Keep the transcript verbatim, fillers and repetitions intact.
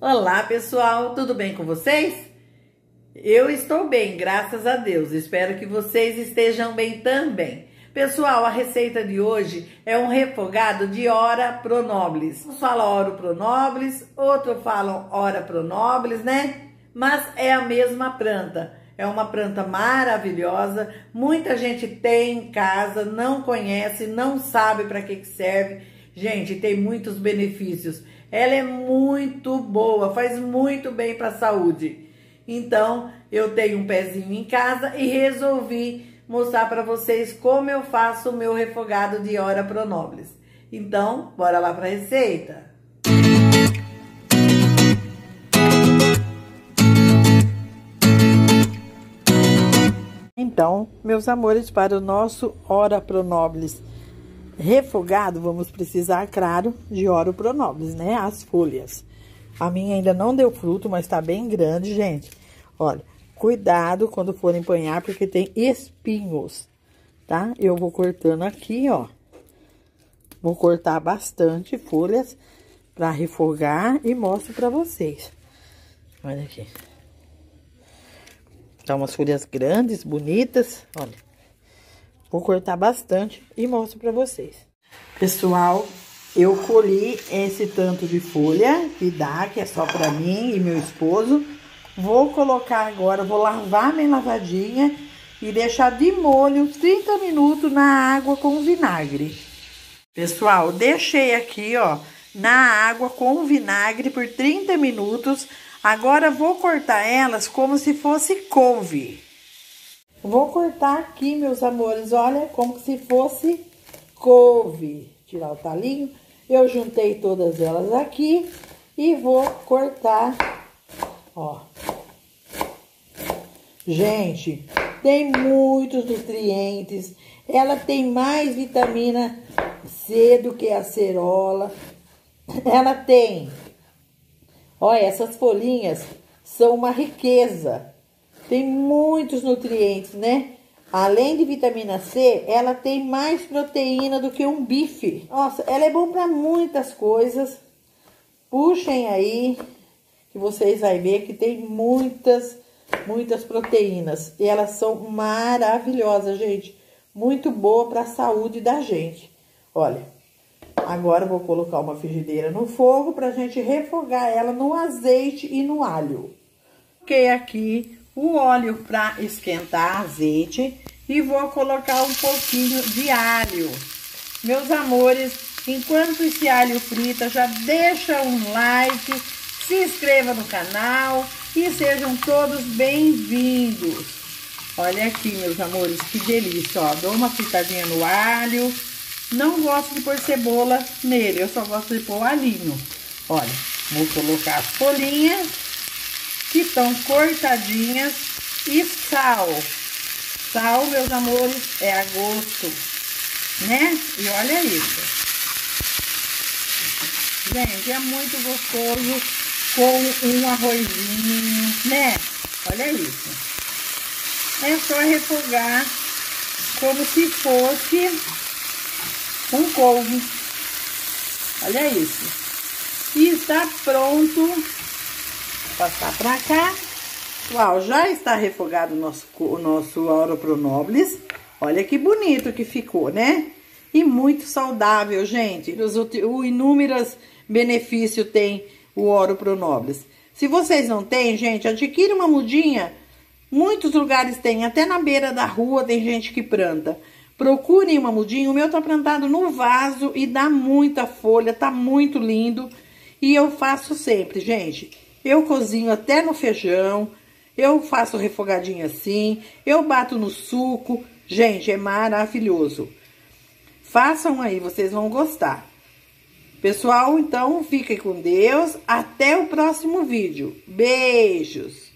Olá pessoal, tudo bem com vocês? Eu estou bem, graças a Deus. Espero que vocês estejam bem também. Pessoal, a receita de hoje é um refogado de ora pronoblis. Uns falam ora pronoblis, outros falam ora pronoblis, né? Mas é a mesma planta. É uma planta maravilhosa. Muita gente tem em casa, não conhece, não sabe para que que serve. Gente, tem muitos benefícios. Ela é muito boa, faz muito bem para a saúde. Então, eu tenho um pezinho em casa e resolvi mostrar para vocês como eu faço o meu refogado de ora pronoblis. Então, bora lá para a receita. Então, meus amores, para o nosso ora pronoblis refogado, vamos precisar, claro, de ora pronoblis, né? As folhas. A minha ainda não deu fruto, mas tá bem grande, gente. Olha, cuidado quando for empanhar, porque tem espinhos, tá? Eu vou cortando aqui, ó. Vou cortar bastante folhas para refogar e mostro para vocês. Olha aqui. Tá umas folhas grandes, bonitas, olha. Vou cortar bastante e mostro pra vocês. Pessoal, eu colhi esse tanto de folha que dá, que é só pra mim e meu esposo. Vou colocar agora, vou lavar bem lavadinha e deixar de molho trinta minutos na água com vinagre. Pessoal, deixei aqui, ó, na água com vinagre por trinta minutos. Agora, vou cortar elas como se fosse couve. Vou cortar aqui, meus amores, olha, como se fosse couve. Tirar o talinho. Eu juntei todas elas aqui e vou cortar, ó. Gente, tem muitos nutrientes. Ela tem mais vitamina C do que a acerola. Ela tem... Olha, essas folhinhas são uma riqueza. Tem muitos nutrientes, né? Além de vitamina C, ela tem mais proteína do que um bife. Nossa, ela é bom para muitas coisas. Puxem aí, que vocês vão ver que tem muitas, muitas proteínas. E elas são maravilhosas, gente. Muito boa para a saúde da gente. Olha. Agora, eu vou colocar uma frigideira no fogo pra gente refogar ela no azeite e no alho. Coloquei aqui o óleo pra esquentar azeite e vou colocar um pouquinho de alho. Meus amores, enquanto esse alho frita, já deixa um like, se inscreva no canal e sejam todos bem-vindos. Olha aqui, meus amores, que delícia, ó. Dou uma fritadinha no alho. Não gosto de pôr cebola nele, eu só gosto de pôr alinho. Olha, vou colocar as folhinhas que estão cortadinhas e sal. Sal, meus amores, é a gosto, né? E olha isso. Gente, é muito gostoso com um arrozinho, né? Olha isso. É só refogar como se fosse... um couve. Olha isso. E está pronto. Vou passar pra cá. Uau, já está refogado o nosso, o nosso ora pronoblis. Olha que bonito que ficou, né? E muito saudável, gente. Os, o inúmeros benefícios tem o ora pronoblis. Se vocês não têm, gente, adquire uma mudinha. Muitos lugares tem, até na beira da rua tem gente que planta. Procurem uma mudinha, o meu tá plantado no vaso e dá muita folha, tá muito lindo. E eu faço sempre, gente. Eu cozinho até no feijão, eu faço refogadinho assim, eu bato no suco. Gente, é maravilhoso. Façam aí, vocês vão gostar. Pessoal, então, fiquem com Deus. Até o próximo vídeo. Beijos!